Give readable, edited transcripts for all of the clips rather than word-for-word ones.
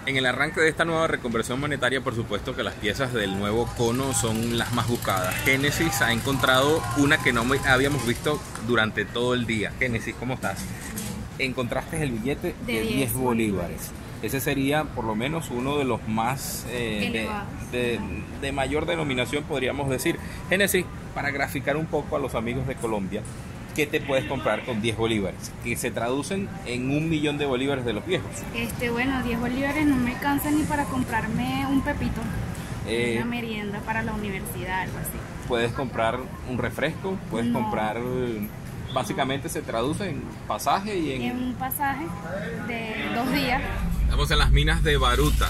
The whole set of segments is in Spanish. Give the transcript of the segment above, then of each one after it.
En el arranque de esta nueva reconversión monetaria, por supuesto que las piezas del nuevo cono son las más buscadas. Génesis ha encontrado una que no habíamos visto durante todo el día. Génesis, ¿cómo estás? Encontraste el billete de 10 bolívares. Ese sería por lo menos uno de los más de mayor denominación, podríamos decir. Génesis, para graficar un poco a los amigos de Colombia, ¿qué te puedes comprar con 10 bolívares? Que se traducen en 1.000.000 de bolívares de los viejos. Bueno, 10 bolívares no me alcanza ni para comprarme un pepito, una merienda para la universidad, algo así. Puedes comprar un refresco, puedes comprar... Básicamente se traduce en pasaje y en un pasaje de 2 días. Estamos en las minas de Baruta,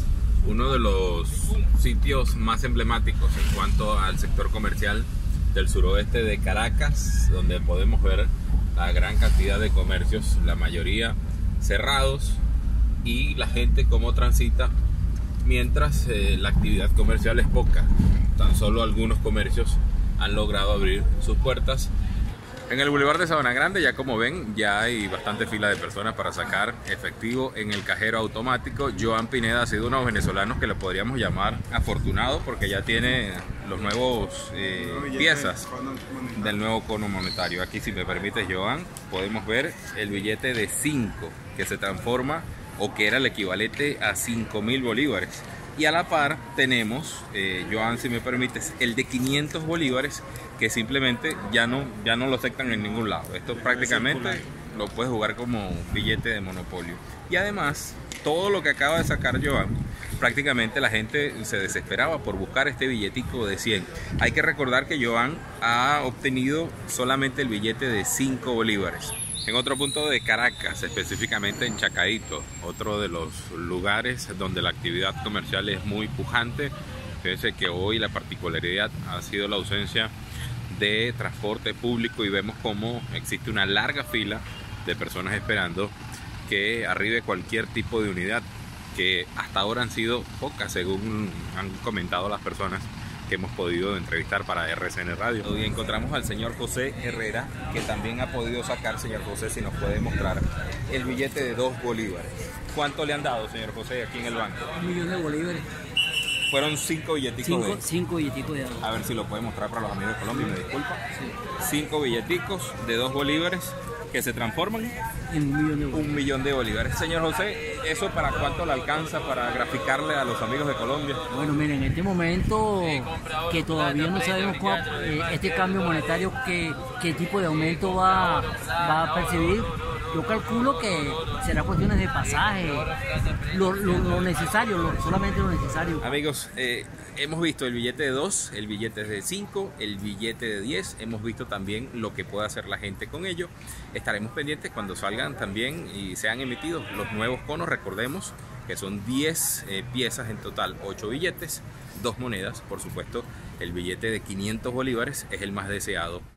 uno de los sitios más emblemáticos en cuanto al sector comercial del suroeste de Caracas, donde podemos ver la gran cantidad de comercios, la mayoría cerrados, y la gente cómo transita mientras la actividad comercial es poca. Tan solo algunos comercios han logrado abrir sus puertas. En el Boulevard de Sabana Grande, ya como ven, ya hay bastante fila de personas para sacar efectivo en el cajero automático. Joan Pineda ha sido uno de los venezolanos que le podríamos llamar afortunado, porque ya tiene los nuevos piezas del nuevo cono monetario. Aquí, si me permites, Joan, podemos ver el billete de 5 que se transforma, o que era el equivalente a 5.000 bolívares. Y a la par tenemos, Joan, si me permites, el de 500 bolívares, que simplemente ya no lo aceptan en ningún lado. Esto prácticamente lo puedes jugar como billete de monopolio. Y además, todo lo que acaba de sacar Joan, prácticamente la gente se desesperaba por buscar este billetico de 100. Hay que recordar que Joan ha obtenido solamente el billete de 5 bolívares. En otro punto de Caracas, específicamente en Chacaito, otro de los lugares donde la actividad comercial es muy pujante. Fíjense que hoy la particularidad ha sido la ausencia de transporte público, y vemos cómo existe una larga fila de personas esperando que arribe cualquier tipo de unidad, que hasta ahora han sido pocas, según han comentado las personas que hemos podido entrevistar para RCN Radio. Hoy encontramos al señor José Herrera, que también ha podido sacar. Señor José, si nos puede mostrar el billete de 2 bolívares. ¿Cuánto le han dado, señor José, aquí en el banco? 1.000.000 de bolívares. Fueron 5 billeticos. 5 billeticos de... A ver si lo puede mostrar para los amigos de Colombia, me disculpa. 5 billeticos de 2 bolívares que se transforman en 1.000.000 de bolívares. 1.000.000 de bolívares. Señor José, ¿eso para cuánto le alcanza para graficarle a los amigos de Colombia? Bueno, miren, en este momento que todavía no sabemos este cambio monetario, qué tipo de aumento va a percibir. Yo calculo que será cuestiones de pasaje, lo necesario, solamente lo necesario. Amigos, hemos visto el billete de 2, el billete de 5, el billete de 10. Hemos visto también lo que puede hacer la gente con ello. Estaremos pendientes cuando salgan también y sean emitidos los nuevos conos. Recordemos que son 10 piezas en total, 8 billetes, 2 monedas. Por supuesto, el billete de 500 bolívares es el más deseado